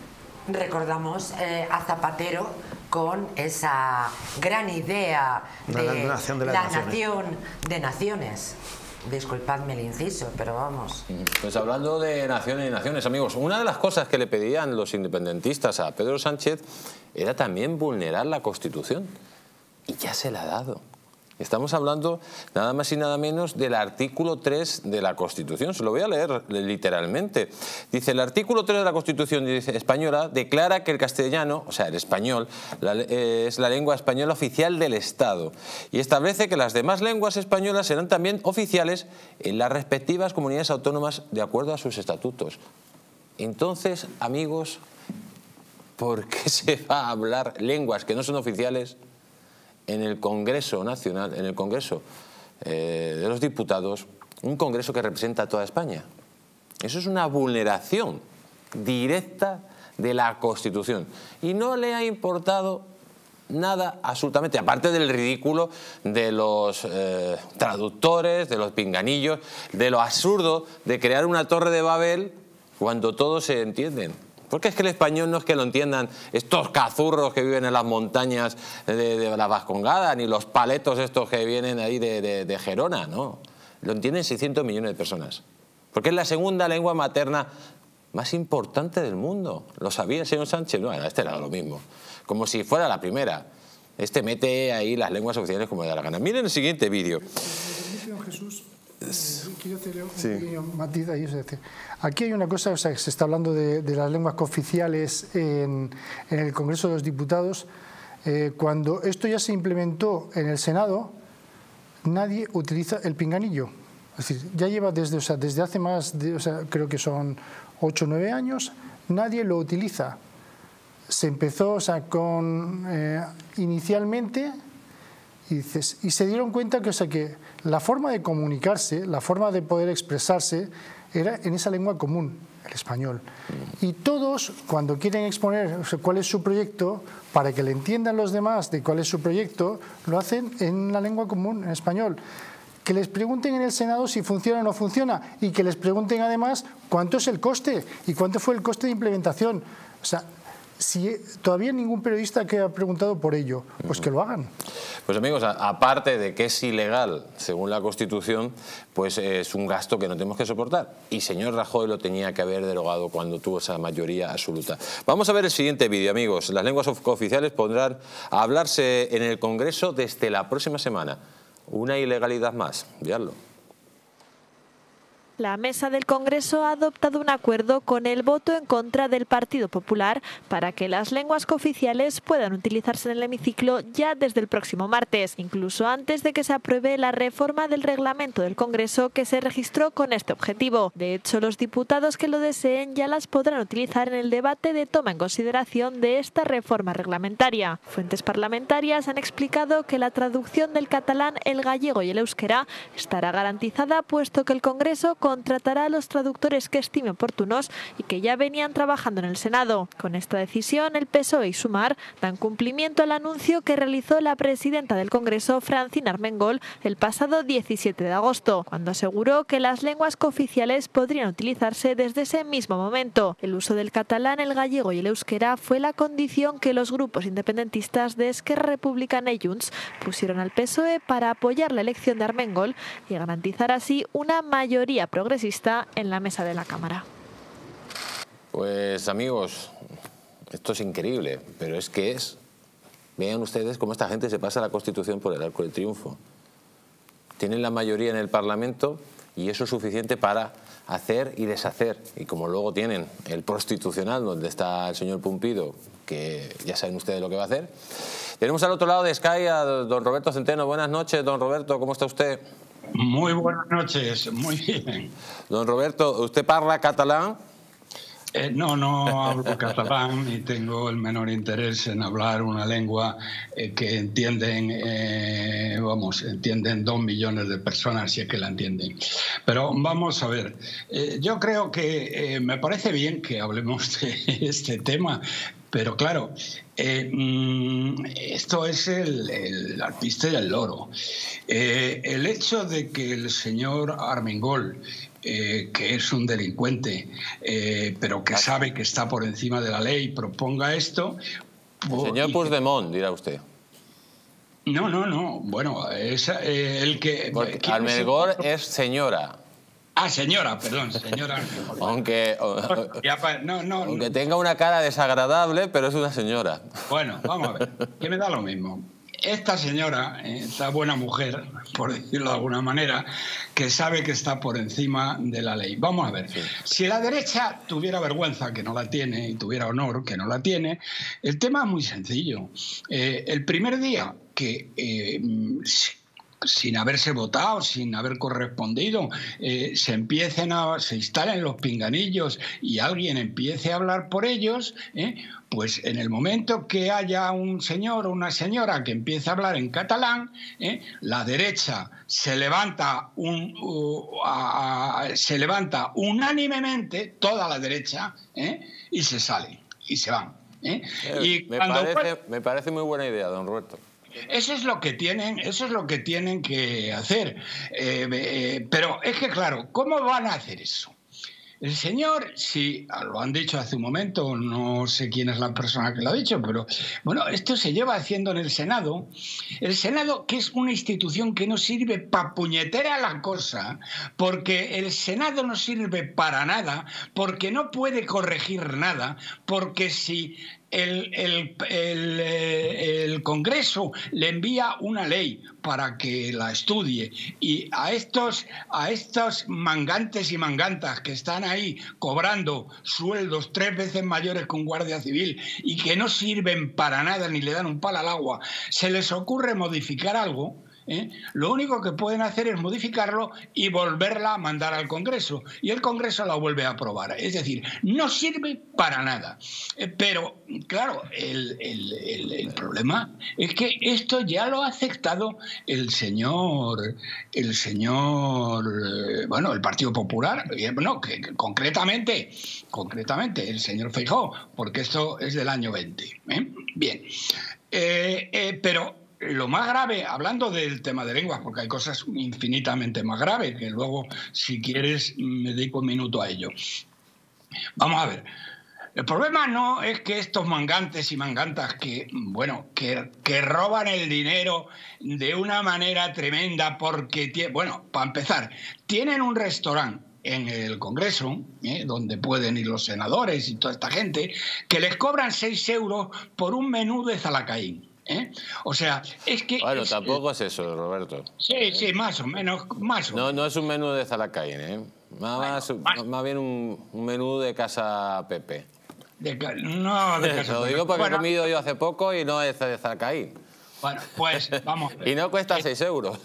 Recordamos eh, a Zapatero con esa gran idea de la, la nación de las la naciones. nación de naciones. Disculpadme el inciso, pero vamos. Pues hablando de naciones y naciones, amigos, una de las cosas que le pedían los independentistas a Pedro Sánchez era también vulnerar la Constitución. Y ya se la ha dado. Estamos hablando nada más y nada menos del artículo tres de la Constitución. Se lo voy a leer literalmente. Dice, el artículo tres de la Constitución española declara que el castellano, o sea, el español, la, eh, es la lengua española oficial del Estado y establece que las demás lenguas españolas serán también oficiales en las respectivas comunidades autónomas de acuerdo a sus estatutos. Entonces, amigos, ¿por qué se va a hablar lenguas que no son oficiales en el Congreso Nacional, en el Congreso eh, de los Diputados, un Congreso que representa a toda España? Eso es una vulneración directa de la Constitución. Y no le ha importado nada absolutamente, aparte del ridículo de los eh, traductores, de los pinganillos, de lo absurdo de crear una torre de Babel cuando todos se entienden. Porque es que el español no es que lo entiendan estos cazurros que viven en las montañas de, de la Vascongada, ni los paletos estos que vienen ahí de, de, de Gerona, no. Lo entienden seiscientos millones de personas. Porque es la segunda lengua materna más importante del mundo. ¿Lo sabía el señor Sánchez? No, a este era lo mismo. Como si fuera la primera. Este mete ahí las lenguas oficiales como le da la gana. Miren el siguiente vídeo. Jesús, eh, quiero hacer un sí. pequeño matiz ahí. Es decir, aquí hay una cosa, o sea, que se está hablando de, de las lenguas cooficiales en, en el Congreso de los Diputados. Eh, cuando esto ya se implementó en el Senado, nadie utiliza el pinganillo. Es decir, ya lleva desde, o sea, desde hace más, de, o sea, creo que son ocho o nueve años, nadie lo utiliza. Se empezó, o sea, con eh, inicialmente y, dices, y se dieron cuenta que, o sea, que la forma de comunicarse, la forma de poder expresarse era en esa lengua común, el español. Y todos, cuando quieren exponer, o sea, cuál es su proyecto, para que le entiendan los demás de cuál es su proyecto, lo hacen en la lengua común, en español. Que les pregunten en el Senado si funciona o no funciona y que les pregunten además cuánto es el coste y cuánto fue el coste de implementación. O sea, si todavía ningún periodista que ha preguntado por ello, pues que lo hagan. Pues amigos, a, aparte de que es ilegal según la Constitución, pues es un gasto que no tenemos que soportar. Y señor Rajoy lo tenía que haber derogado cuando tuvo esa mayoría absoluta. Vamos a ver el siguiente vídeo, amigos. Las lenguas oficiales podrán hablarse en el Congreso desde la próxima semana. Una ilegalidad más, veanlo. La mesa del Congreso ha adoptado un acuerdo con el voto en contra del Partido Popular para que las lenguas cooficiales puedan utilizarse en el hemiciclo ya desde el próximo martes, incluso antes de que se apruebe la reforma del reglamento del Congreso que se registró con este objetivo. De hecho, los diputados que lo deseen ya las podrán utilizar en el debate de toma en consideración de esta reforma reglamentaria. Fuentes parlamentarias han explicado que la traducción del catalán, el gallego y el euskera estará garantizada puesto que el Congreso contratará a los traductores que estime oportunos y que ya venían trabajando en el Senado. Con esta decisión, el P S O E y Sumar dan cumplimiento al anuncio que realizó la presidenta del Congreso, Francina Armengol, el pasado diecisiete de agosto, cuando aseguró que las lenguas cooficiales podrían utilizarse desde ese mismo momento. El uso del catalán, el gallego y el euskera fue la condición que los grupos independentistas de Esquerra Republicana y Junts pusieron al P S O E para apoyar la elección de Armengol y garantizar así una mayoría progresista en la mesa de la Cámara. Pues amigos, esto es increíble, pero es que es... Vean ustedes cómo esta gente se pasa la Constitución por el arco del triunfo. Tienen la mayoría en el Parlamento y eso es suficiente para hacer y deshacer. Y como luego tienen el Constitucional, donde está el señor Pumpido, que ya saben ustedes lo que va a hacer. Tenemos al otro lado de Sky a don Roberto Centeno. Buenas noches, don Roberto, ¿cómo está usted? Muy buenas noches, muy bien. Don Roberto, ¿usted parla catalán? Eh, no, no hablo catalán ni tengo el menor interés en hablar una lengua eh, que entienden, eh, vamos, entienden dos millones de personas, si es que la entienden. Pero vamos a ver, eh, yo creo que eh, me parece bien que hablemos de este tema. Pero claro, eh, esto es el, el alpiste del loro. Eh, el hecho de que el señor Armengol, eh, que es un delincuente, eh, pero que sabe que está por encima de la ley, proponga esto... El señor Puigdemont, dirá usted. No, no, no. Bueno, es eh, el que... Armengol es señora. Ah, señora, perdón, señora. Aunque, no, no, aunque tenga una cara desagradable, pero es una señora. Bueno, vamos a ver, que me da lo mismo. Esta señora, esta buena mujer, por decirlo de alguna manera, que sabe que está por encima de la ley. Vamos a ver, sí. Si la derecha tuviera vergüenza, que no la tiene, y tuviera honor, que no la tiene, el tema es muy sencillo. Eh, el primer día que... Eh, sin haberse votado, sin haber correspondido, eh, se empiecen a, se instalen los pinganillos y alguien empiece a hablar por ellos, eh, pues en el momento que haya un señor o una señora que empiece a hablar en catalán, eh, la derecha se levanta, un, uh, a, a, se levanta unánimemente, toda la derecha, eh, y se sale, y se van. Eh. Eh, y me, cuando... parece, me parece muy buena idea, don Roberto. Eso es lo que tienen, eso es lo que tienen que hacer. Eh, eh, pero es que, claro, ¿cómo van a hacer eso? El señor, sí, lo han dicho hace un momento, no sé quién es la persona que lo ha dicho, pero bueno, esto se lleva haciendo en el Senado. El Senado, que es una institución que no sirve pa' puñetera la cosa, porque el Senado no sirve para nada, porque no puede corregir nada, porque si... El, el, el, el Congreso le envía una ley para que la estudie y a estos, a estos mangantes y mangantas que están ahí cobrando sueldos tres veces mayores que un guardia civil y que no sirven para nada ni le dan un palo al agua, se les ocurre modificar algo, ¿eh? Lo único que pueden hacer es modificarlo y volverla a mandar al Congreso y el Congreso la vuelve a aprobar. Es decir, no sirve para nada. Eh, pero, claro, el, el, el, el problema es que esto ya lo ha aceptado el señor, el señor, eh, bueno, el Partido Popular, eh, bueno, que, que concretamente, concretamente el señor Feijóo, porque esto es del año veinte. ¿eh? Bien, eh, eh, pero... Lo más grave, hablando del tema de lenguas, porque hay cosas infinitamente más graves, que luego, si quieres, me dedico un minuto a ello. Vamos a ver. El problema no es que estos mangantes y mangantas que, bueno, que, que roban el dinero de una manera tremenda porque, bueno, para empezar, tienen un restaurante en el Congreso, ¿eh? donde pueden ir los senadores y toda esta gente, que les cobran seis euros por un menú de Zalacaín. ¿eh? O sea, es que... Bueno, es, tampoco es eso, Roberto. Sí, sí, más o menos. Más o no, menos. no es un menú de Zalacaín, ¿eh? Más, bueno, más, más bien un, un menú de Casa Pepe. De, no, de Casa Lo Pepe. digo porque bueno, he comido yo hace poco y no es de Zalacaín. Bueno, pues vamos a ver. Y no cuesta seis euros.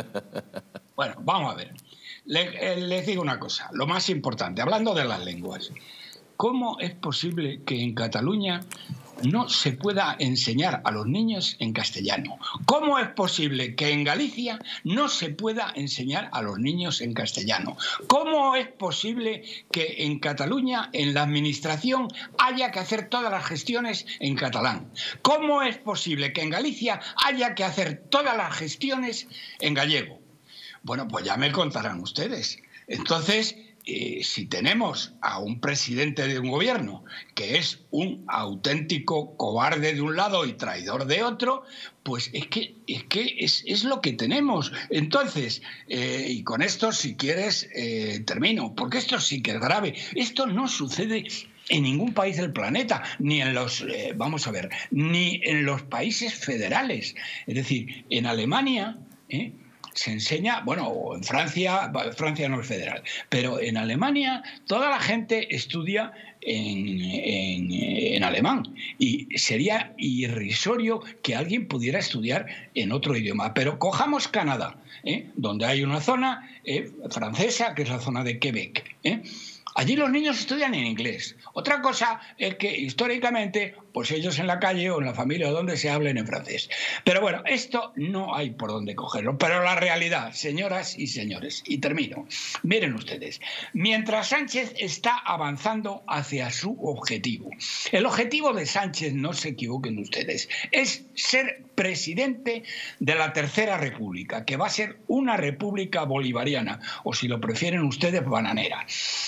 Bueno, vamos a ver. Les, les digo una cosa, lo más importante, hablando de las lenguas. ¿Cómo es posible que en Cataluña no se pueda enseñar a los niños en castellano? ¿Cómo es posible que en Galicia no se pueda enseñar a los niños en castellano? ¿Cómo es posible que en Cataluña, en la administración, haya que hacer todas las gestiones en catalán? ¿Cómo es posible que en Galicia haya que hacer todas las gestiones en gallego? Bueno, pues ya me contarán ustedes. Entonces... Eh, si tenemos a un presidente de un gobierno que es un auténtico cobarde de un lado y traidor de otro, pues es que es, que es, es lo que tenemos. Entonces, eh, y con esto, si quieres, eh, termino, porque esto sí que es grave. Esto no sucede en ningún país del planeta, ni en los, eh, vamos a ver, ni en los países federales. Es decir, en Alemania... ¿eh? se enseña, bueno, en Francia, Francia no es federal, pero en Alemania toda la gente estudia en, en, en alemán y sería irrisorio que alguien pudiera estudiar en otro idioma. Pero cojamos Canadá, ¿eh? donde hay una zona eh, francesa, que es la zona de Quebec, ¿eh? Allí los niños estudian en inglés. Otra cosa es que históricamente, pues ellos en la calle o en la familia o donde se hablen en francés. Pero bueno, esto no hay por dónde cogerlo. Pero la realidad, señoras y señores, y termino. Miren ustedes, mientras Sánchez está avanzando hacia su objetivo, el objetivo de Sánchez, no se equivoquen ustedes, es ser presidente de la Tercera República, que va a ser una república bolivariana, o si lo prefieren ustedes, bananera.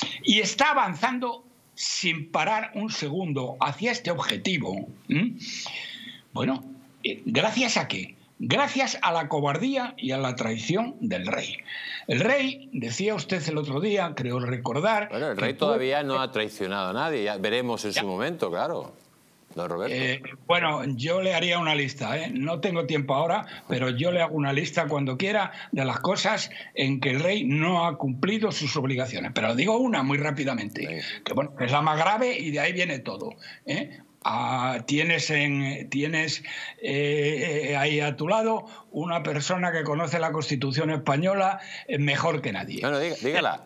Y está avanzando sin parar un segundo hacia este objetivo. ¿Mm? Bueno, eh, ¿gracias a qué? Gracias a la cobardía y a la traición del rey. El rey, decía usted el otro día, creo recordar... Bueno, el rey todavía no ha traicionado a nadie, ya veremos en ya. su momento, claro. Don Roberto. Eh, bueno, yo le haría una lista, ¿eh? No tengo tiempo ahora, pero yo le hago una lista cuando quiera de las cosas en que el rey no ha cumplido sus obligaciones. Pero digo una muy rápidamente, sí. que bueno, es la más grave y de ahí viene todo, ¿eh? Ah, tienes en, tienes eh, ahí a tu lado una persona que conoce la Constitución española mejor que nadie. Bueno, diga, dígala.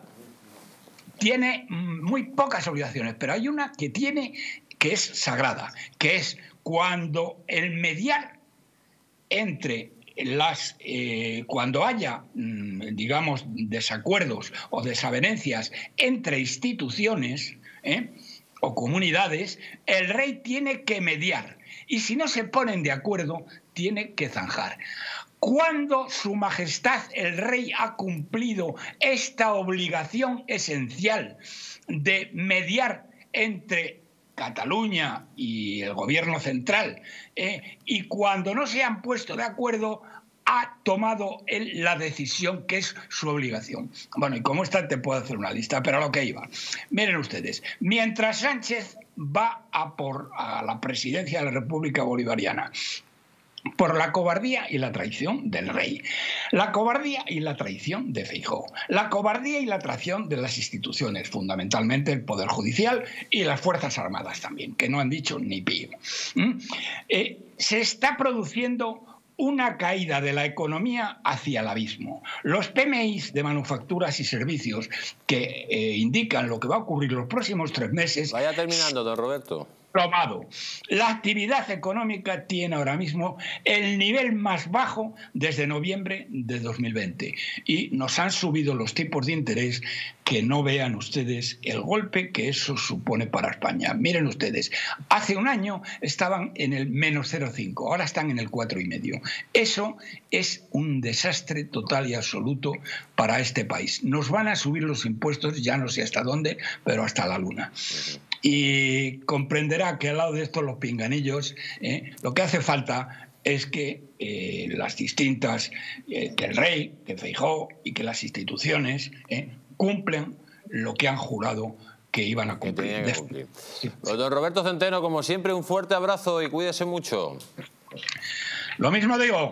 Tiene muy pocas obligaciones, pero hay una que tiene... que es sagrada, que es cuando el mediar entre las, eh, cuando haya, digamos, desacuerdos o desavenencias entre instituciones ¿eh? o comunidades, el rey tiene que mediar y si no se ponen de acuerdo, tiene que zanjar. Cuando Su Majestad el Rey ha cumplido esta obligación esencial de mediar entre Cataluña y el gobierno central, eh, y cuando no se han puesto de acuerdo, ha tomado él la decisión que es su obligación. Bueno, y como esta te puedo hacer una lista, pero a lo que iba. Miren ustedes, mientras Sánchez va a por a la presidencia de la República Bolivariana, por la cobardía y la traición del rey, la cobardía y la traición de Feijóo, la cobardía y la traición de las instituciones, fundamentalmente el Poder Judicial y las Fuerzas Armadas también, que no han dicho ni pío. ¿Mm? Eh, se está produciendo una caída de la economía hacia el abismo. Los P M Is de manufacturas y servicios que eh, indican lo que va a ocurrir los próximos tres meses... Vaya terminando, don Roberto. Plomado. La actividad económica tiene ahora mismo el nivel más bajo desde noviembre de dos mil veinte y nos han subido los tipos de interés, que no vean ustedes el golpe que eso supone para España. Miren ustedes, hace un año estaban en el menos cero coma cinco, ahora están en el cuatro coma cinco. Eso es un desastre total y absoluto para este país. Nos van a subir los impuestos, ya no sé hasta dónde, pero hasta la luna. y comprenderá que al lado de estos los pinganillos, ¿eh? lo que hace falta es que eh, las distintas, eh, que el rey, que Feijóo y que las instituciones eh, cumplen lo que han jurado que iban a cumplir. Que que cumplir. Pues don Roberto Centeno, como siempre, un fuerte abrazo y cuídese mucho. Lo mismo digo.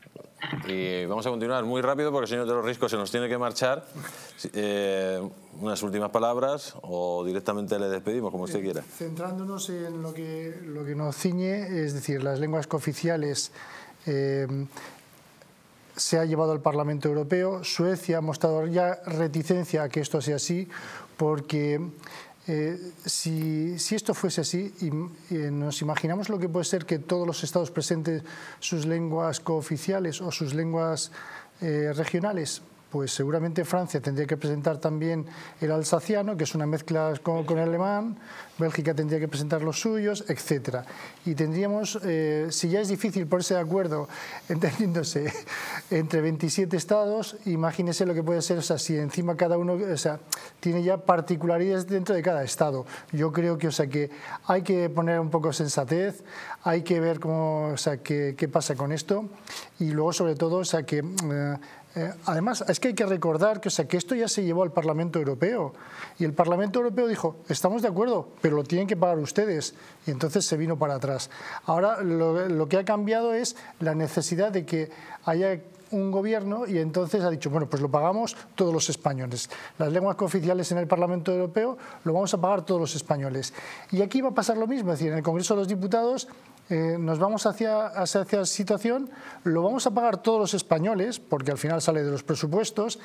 Y vamos a continuar muy rápido porque el señor de los Riscos se nos tiene que marchar. Eh, unas últimas palabras o directamente le despedimos, como usted quiera. Centrándonos en lo que, lo que nos ciñe, es decir, las lenguas cooficiales, eh, se ha llevado al Parlamento Europeo. Suecia ha mostrado ya reticencia a que esto sea así, porque eh, si, si esto fuese así, y, y nos imaginamos lo que puede ser que todos los estados presenten sus lenguas cooficiales o sus lenguas eh, regionales, pues seguramente Francia tendría que presentar también el alsaciano, que es una mezcla con, con el alemán, Bélgica tendría que presentar los suyos, etcétera. Y tendríamos, eh, si ya es difícil ponerse de acuerdo, entendiéndose, entre veintisiete estados, imagínese lo que puede ser, o sea, si encima cada uno, o sea, tiene ya particularidades dentro de cada estado. Yo creo que, o sea, que hay que poner un poco de sensatez, hay que ver cómo, o sea, qué, qué pasa con esto, y luego, sobre todo, o sea, que... Eh, Eh, además, es que hay que recordar que, o sea, que esto ya se llevó al Parlamento Europeo y el Parlamento Europeo dijo, estamos de acuerdo, pero lo tienen que pagar ustedes, y entonces se vino para atrás. Ahora lo, lo que ha cambiado es la necesidad de que haya un gobierno y entonces ha dicho, bueno, pues lo pagamos todos los españoles. Las lenguas cooficiales en el Parlamento Europeo lo vamos a pagar todos los españoles. Y aquí va a pasar lo mismo, es decir, en el Congreso de los Diputados Eh, nos vamos hacia, hacia esa situación, lo vamos a pagar todos los españoles, porque al final sale de los presupuestos,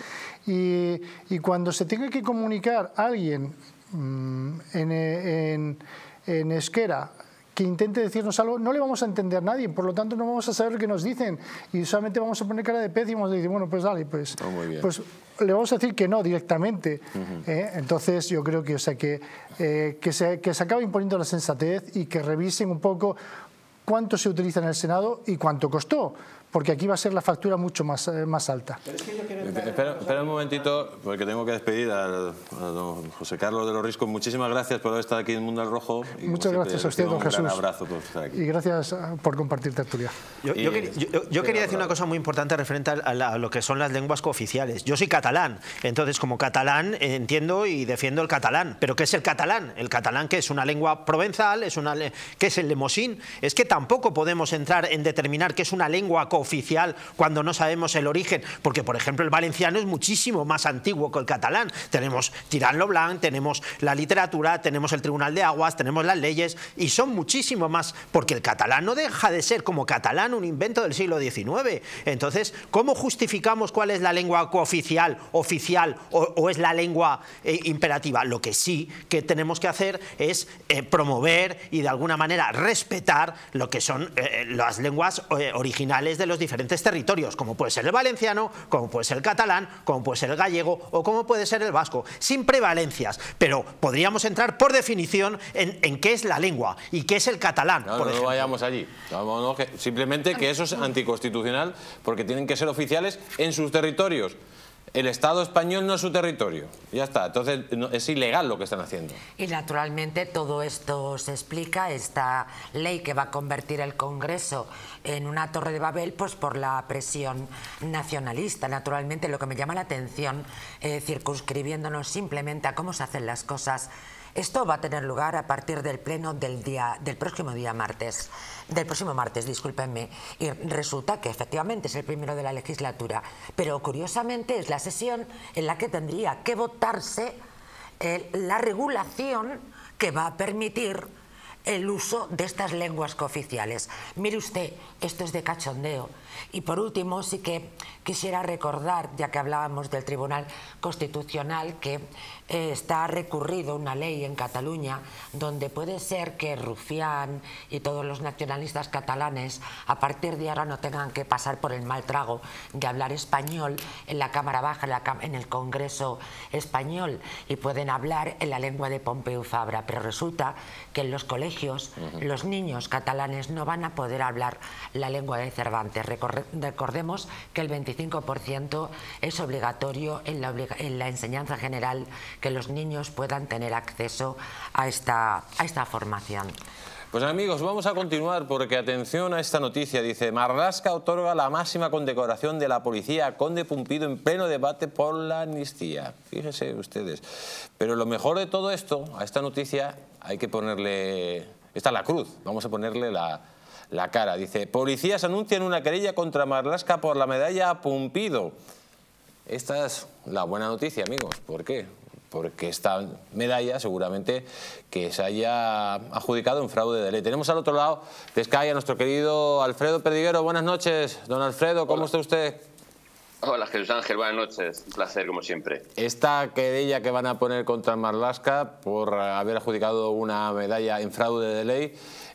y, y cuando se tenga que comunicar a alguien mmm, en, en, en Esquera que intente decirnos algo, no le vamos a entender a nadie, por lo tanto no vamos a saber qué nos dicen, y solamente vamos a poner cara de pez y vamos a decir, bueno, pues dale, pues, oh, pues le vamos a decir que no directamente. Uh-huh. ¿eh? Entonces yo creo que, o sea, que, eh, que, se, que se acabe imponiendo la sensatez y que revisen un poco cuánto se utiliza en el Senado y cuánto costó, porque aquí va a ser la factura mucho más, eh, más alta. Pero es que yo quiero... espera, espera un momentito, porque tengo que despedir a, a don José Carlos de los Riscos. Muchísimas gracias por haber estado aquí en Mundo al Rojo. Y Muchas gracias a usted, don Jesús. Un gran abrazo por estar aquí. Y gracias por compartir tertulia. Yo, yo, quería, yo, yo quería decir una cosa muy importante referente a, la, a lo que son las lenguas cooficiales. Yo soy catalán, entonces como catalán eh, entiendo y defiendo el catalán. ¿Pero qué es el catalán? El catalán, que es una lengua provenzal, es una, ¿qué es el lemosín? Es que tampoco podemos entrar en determinar qué es una lengua cooficial cuando no sabemos el origen, porque por ejemplo el valenciano es muchísimo más antiguo que el catalán. Tenemos Tirant lo Blanc, tenemos la literatura, tenemos el Tribunal de Aguas, tenemos las leyes, y son muchísimo más, porque el catalán no deja de ser como catalán un invento del siglo diecinueve. Entonces, ¿cómo justificamos cuál es la lengua cooficial, oficial o, o es la lengua eh, imperativa? Lo que sí que tenemos que hacer es eh, promover y de alguna manera respetar lo que son eh, las lenguas eh, originales de los diferentes territorios, como puede ser el valenciano, como puede ser el catalán, como puede ser el gallego o como puede ser el vasco, sin prevalencias, pero podríamos entrar por definición en, en qué es la lengua y qué es el catalán. No, por no, ejemplo. no vayamos allí, no, no, que, simplemente que eso es anticonstitucional porque tienen que ser oficiales en sus territorios. El Estado español no es su territorio, ya está, entonces no, es ilegal lo que están haciendo. Y naturalmente todo esto se explica, esta ley que va a convertir el Congreso en una torre de Babel, pues por la presión nacionalista. Naturalmente lo que me llama la atención, eh, circunscribiéndonos simplemente a cómo se hacen las cosas, esto va a tener lugar a partir del pleno del día del próximo día martes, del próximo martes, discúlpenme, y resulta que efectivamente es el primero de la legislatura, pero curiosamente es la sesión en la que tendría que votarse eh, la regulación que va a permitir el uso de estas lenguas cooficiales. Mire usted, esto es de cachondeo. Y por último, sí que quisiera recordar, ya que hablábamos del Tribunal Constitucional, que eh, está recurrido una ley en Cataluña donde puede ser que Rufián y todos los nacionalistas catalanes a partir de ahora no tengan que pasar por el mal trago de hablar español en la Cámara Baja, en, la, en el Congreso español, y pueden hablar en la lengua de Pompeu Fabra. Pero resulta que en los colegios colegios, uh-huh. los niños catalanes no van a poder hablar la lengua de Cervantes. Recordemos que el veinticinco por ciento es obligatorio en la, obliga en la enseñanza general que los niños puedan tener acceso a esta, a esta formación. Pues amigos, vamos a continuar porque atención a esta noticia. Dice, Marlaska otorga la máxima condecoración de la policía a Conde Pumpido en pleno debate por la amnistía. Fíjense ustedes. Pero lo mejor de todo esto, a esta noticia, hay que ponerle... Esta es la cruz, vamos a ponerle la, la cara. Dice, policías anuncian una querella contra Marlaska por la medalla a Pumpido. Esta es la buena noticia, amigos. ¿Por qué? Porque esta medalla seguramente que se haya adjudicado en fraude de ley. Tenemos al otro lado de Sky a nuestro querido Alfredo Perdiguero. Buenas noches, don Alfredo, ¿cómo Hola. está usted? Hola, Jesús Ángel, buenas noches. Un placer, como siempre. Esta querella que van a poner contra Marlaska por haber adjudicado una medalla en fraude de ley,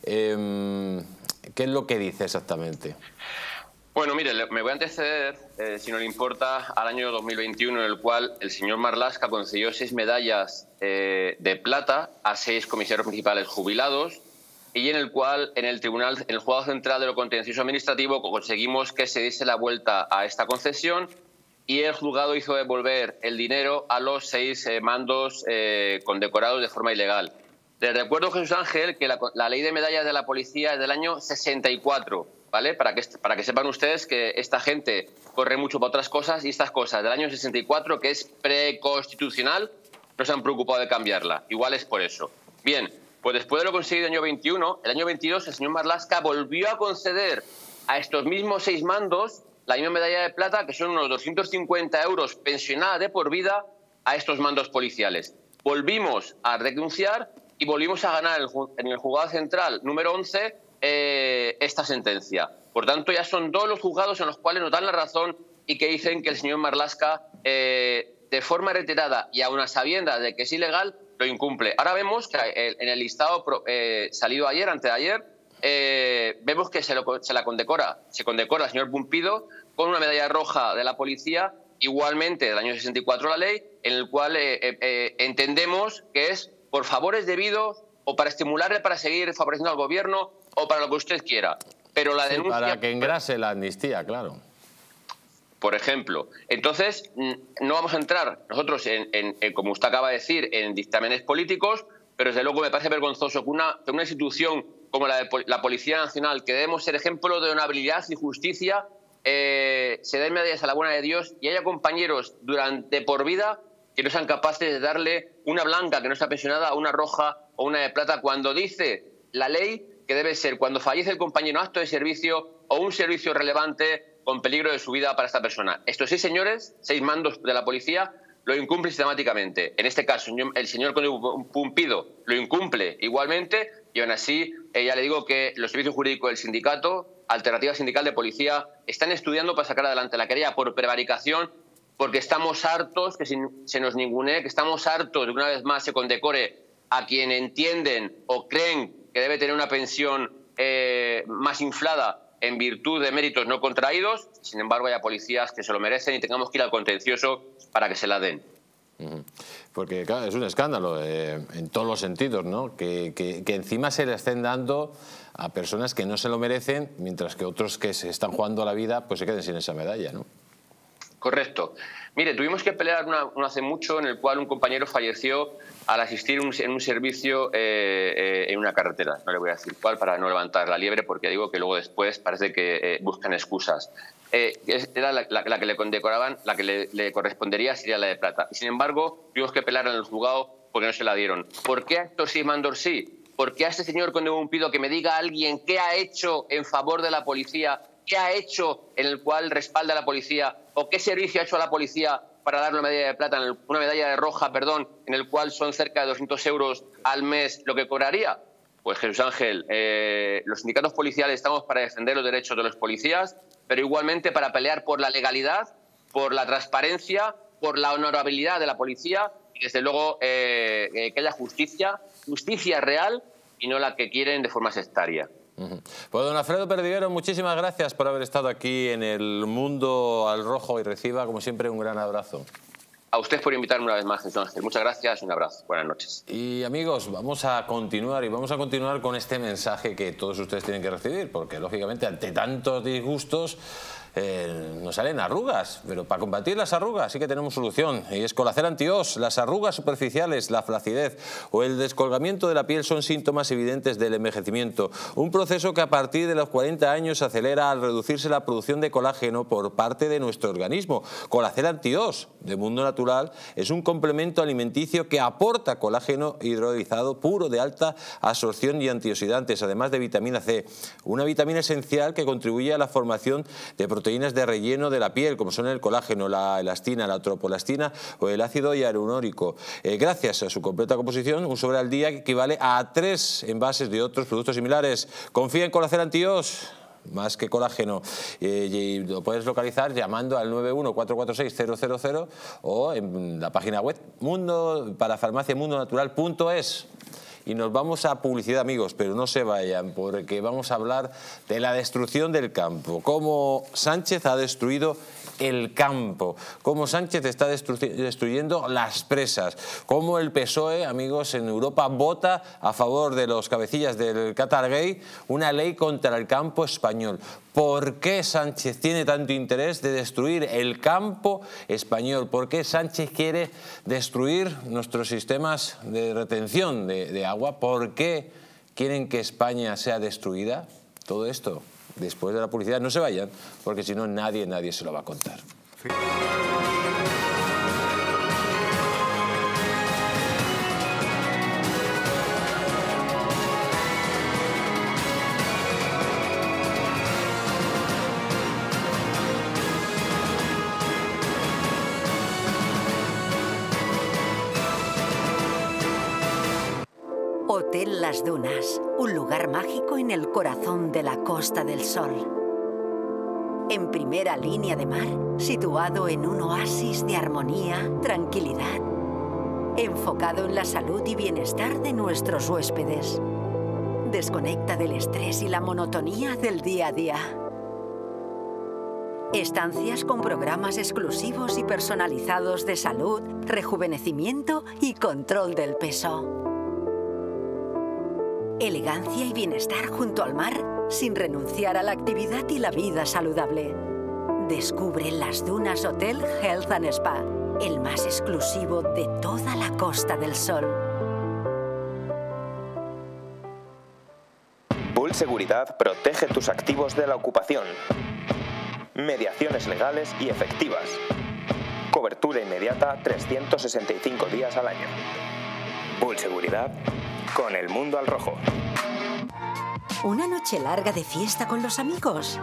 eh, ¿qué es lo que dice exactamente? Bueno, mire, me voy a anteceder, eh, si no le importa, al año dos mil veintiuno, en el cual el señor Marlaska concedió seis medallas eh, de plata a seis comisarios principales jubilados y en el cual, en el tribunal, en el Juzgado Central de lo Contencioso Administrativo, conseguimos que se diese la vuelta a esta concesión y el juzgado hizo devolver el dinero a los seis eh, mandos eh, condecorados de forma ilegal. Les recuerdo, Jesús Ángel, que la, la ley de medallas de la policía es del año sesenta y cuatro. ¿Vale? Para que, para que sepan ustedes que esta gente corre mucho para otras cosas y estas cosas del año sesenta y cuatro, que es preconstitucional, no se han preocupado de cambiarla. Igual es por eso. Bien, pues después de lo conseguido en el año veintiuno, el año veintidós el señor Marlaska volvió a conceder a estos mismos seis mandos la misma medalla de plata, que son unos doscientos cincuenta euros pensionada de por vida a estos mandos policiales. Volvimos a denunciar y volvimos a ganar en el juzgado central número once Eh, esta sentencia. Por tanto, ya son dos los juzgados en los cuales nos dan la razón y que dicen que el señor Marlaska, eh, de forma reiterada y aun a sabiendas de que es ilegal, lo incumple. Ahora vemos que en el listado eh, salido ayer, antes de ayer, eh, vemos que se, lo, se la condecora, se condecora al señor Pumpido con una medalla roja de la policía, igualmente del año sesenta y cuatro la ley, en el cual eh, eh, entendemos que es por favores debidos o para estimularle para seguir favoreciendo al gobierno o para lo que usted quiera. Pero la denuncia... Sí, para que engrase la amnistía, claro. Por ejemplo. Entonces, no vamos a entrar nosotros, en, en, en, como usted acaba de decir, en dictámenes políticos, pero desde luego me parece vergonzoso que una, que una institución como la de la Policía Nacional, que debemos ser ejemplo de honorabilidad y justicia, eh, se den medallas a la buena de Dios y haya compañeros durante por vida que no sean capaces de darle una blanca que no está pensionada, una roja o una de plata, cuando dice la ley que debe ser cuando fallece el compañero en acto de servicio o un servicio relevante con peligro de su vida para esta persona. Estos seis señores, seis mandos de la policía, lo incumplen sistemáticamente. En este caso, el señor Pumpido lo incumple igualmente y aún así, eh, ya le digo que los servicios jurídicos del sindicato, Alternativa Sindical de Policía, están estudiando para sacar adelante la querella por prevaricación, porque estamos hartos que se nos ningunee, que estamos hartos de que una vez más se condecore a quien entienden o creen que debe tener una pensión eh, más inflada en virtud de méritos no contraídos. Sin embargo, hay policías que se lo merecen y tengamos que ir al contencioso para que se la den. Porque claro, es un escándalo eh, en todos los sentidos, ¿no? Que, que, que encima se le estén dando a personas que no se lo merecen, mientras que otros que se están jugando la vida pues se queden sin esa medalla, ¿no? Correcto. Mire, tuvimos que pelear una, no hace mucho en el cual un compañero falleció al asistir un, en un servicio eh, eh, en una carretera. No le voy a decir cuál para no levantar la liebre, porque digo que luego después parece que eh, buscan excusas. Eh, era la, la, la que le condecoraban, la que le, le correspondería sería la de plata. Y sin embargo, tuvimos que pelear en el juzgado porque no se la dieron. ¿Por qué a estos sí mandos sí? ¿Por qué a este señor Conde Pumpido que me diga a alguien qué ha hecho en favor de la policía, qué ha hecho en el cual respalda a la policía o qué servicio ha hecho a la policía para darle una medalla de plata, una medalla de roja, perdón, en el cual son cerca de doscientos euros al mes lo que cobraría? Pues Jesús Ángel, eh, los sindicatos policiales estamos para defender los derechos de los policías, pero igualmente para pelear por la legalidad, por la transparencia, por la honorabilidad de la policía y desde luego eh, eh, que haya justicia, justicia real y no la que quieren de forma sectaria. Pues don Alfredo Perdiguero, muchísimas gracias por haber estado aquí en El Mundo al Rojo y reciba, como siempre, un gran abrazo. A ustedes por invitarme una vez más, Jesús Ángel. Muchas gracias y un abrazo. Buenas noches. Y amigos, vamos a continuar y vamos a continuar con este mensaje que todos ustedes tienen que recibir, porque lógicamente ante tantos disgustos eh, nos salen arrugas, pero para combatir las arrugas sí que tenemos solución, y es Colacel Anti-Os. Las arrugas superficiales, la flacidez o el descolgamiento de la piel son síntomas evidentes del envejecimiento, un proceso que a partir de los cuarenta años se acelera al reducirse la producción de colágeno por parte de nuestro organismo. Colacel Anti-Os de Mundo Natural es un complemento alimenticio que aporta colágeno hidrolizado puro de alta absorción y antioxidantes, además de vitamina C, una vitamina esencial que contribuye a la formación de proteínas de relleno de la piel, como son el colágeno, la elastina, la tropoelastina o el ácido hialurónico. Eh, gracias a su completa composición, un sobre al día que equivale a tres envases de otros productos similares. Confía en Colacel Anti-Os, más que colágeno, eh, y lo puedes localizar llamando al nueve uno cuatro cuatro seis cero cero cero o en la página web mundo para farmacia mundo natural punto es. Y nos vamos a publicidad, amigos, pero no se vayan, porque vamos a hablar de la destrucción del campo, cómo Sánchez ha destruido el campo, cómo Sánchez está destru destruyendo las presas, cómo el P S O E, amigos, en Europa vota a favor de los cabecillas del Qatar Gate una ley contra el campo español. ¿Por qué Sánchez tiene tanto interés de destruir el campo español? ¿Por qué Sánchez quiere destruir nuestros sistemas de retención de, de agua? ¿Por qué quieren que España sea destruida? Todo esto después de la publicidad. No se vayan, porque si no nadie, nadie se lo va a contar. Sí. Hotel Las Dunas, un lugar mágico en el corazón de la Costa del Sol. En primera línea de mar, situado en un oasis de armonía, tranquilidad, enfocado en la salud y bienestar de nuestros huéspedes. Desconecta del estrés y la monotonía del día a día. Estancias con programas exclusivos y personalizados de salud, rejuvenecimiento y control del peso. Elegancia y bienestar junto al mar, sin renunciar a la actividad y la vida saludable. Descubre Las Dunas Hotel Health and Spa, el más exclusivo de toda la Costa del Sol. Bull Seguridad protege tus activos de la ocupación. Mediaciones legales y efectivas. Cobertura inmediata trescientos sesenta y cinco días al año. Bull Seguridad, con el mundo al rojo. ¿Una noche larga de fiesta con los amigos?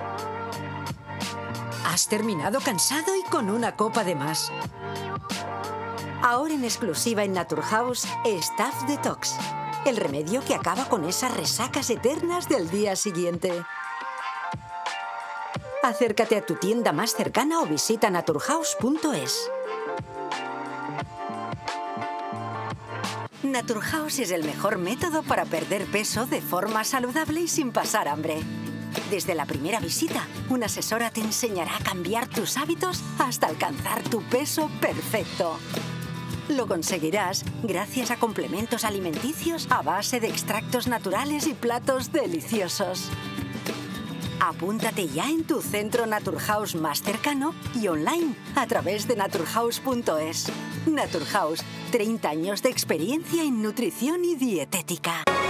¿Has terminado cansado y con una copa de más? Ahora en exclusiva en Naturhaus, Staff Detox, el remedio que acaba con esas resacas eternas del día siguiente. Acércate a tu tienda más cercana o visita naturhaus punto es. Naturhaus es el mejor método para perder peso de forma saludable y sin pasar hambre. Desde la primera visita, una asesora te enseñará a cambiar tus hábitos hasta alcanzar tu peso perfecto. Lo conseguirás gracias a complementos alimenticios a base de extractos naturales y platos deliciosos. Apúntate ya en tu centro Naturhaus más cercano y online a través de naturhaus punto es. Naturhaus, treinta años de experiencia en nutrición y dietética.